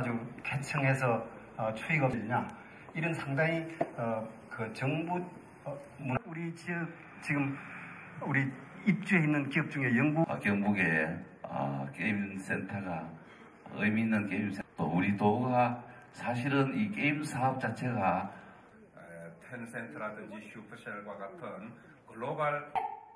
아주 개청해서 추이가 없느냐 이런 상당히 그 정부 우리 지역 지금 우리 입주해 있는 기업 중에 영국 경북에 게임 센터가 의미 있는 게임 센터 또 우리 도가 사실은 이 게임 사업 자체가 텐센트라든지 슈퍼셀과 같은 글로벌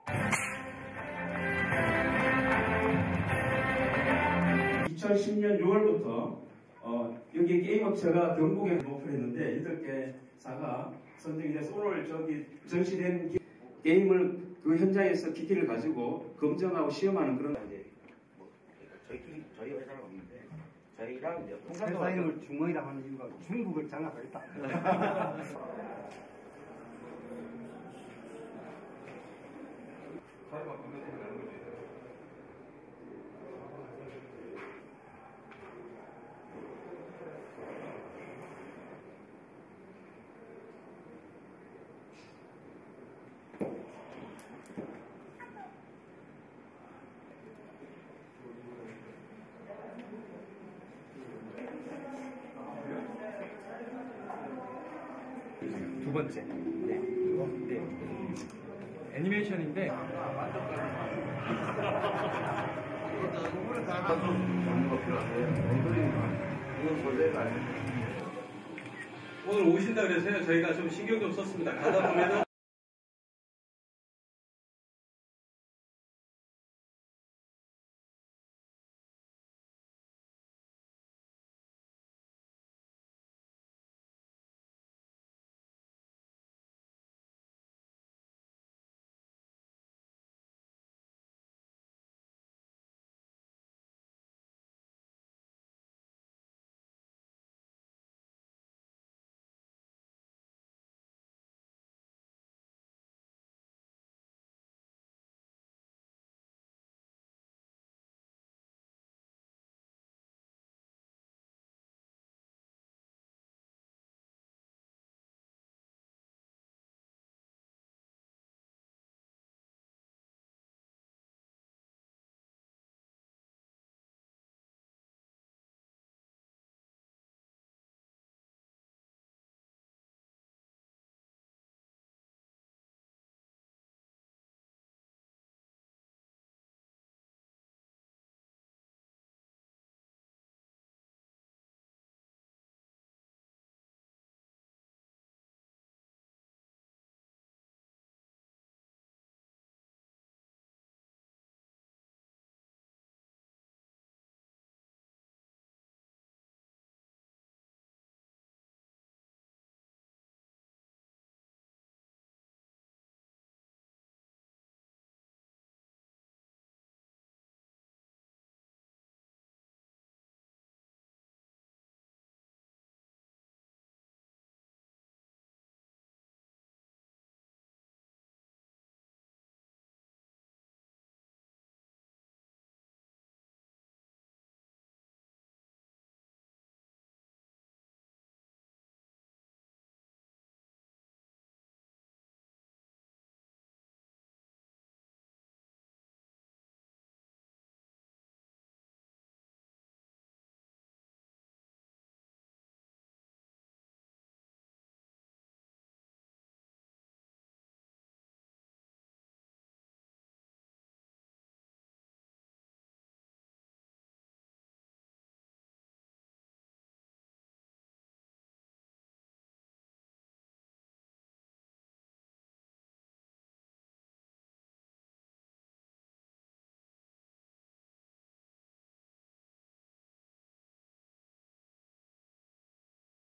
2010년 6월부터 여기 게임 업체가 경북에 오픈했는데 8개사가 선정이 돼서 오늘 전시된 게임을 그 현장에서 기기를 가지고 검증하고 시험하는 그런 저희 회사는 없는데 저희랑 이제 회사 이름을 중흥이라고 하는 이유가 중국을 장악하겠다. 두 번째. 네. 애니메이션인데. 오늘 오신다 그래서요. 저희가 좀 신경 좀 썼습니다. 가다 보면은